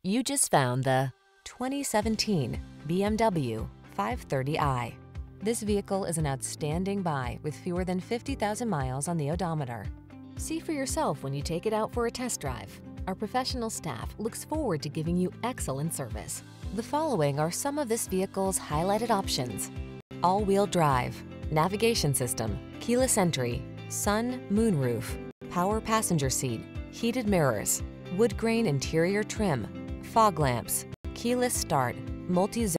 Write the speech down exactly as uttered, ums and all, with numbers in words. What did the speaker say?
You just found the twenty seventeen B M W five thirty i. This vehicle is an outstanding buy with fewer than fifty thousand miles on the odometer. See for yourself when you take it out for a test drive. Our professional staff looks forward to giving you excellent service. The following are some of this vehicle's highlighted options: all-wheel drive, navigation system, keyless entry, sun, moonroof, power passenger seat, heated mirrors, wood grain interior trim, fog lamps, keyless start, multi-zone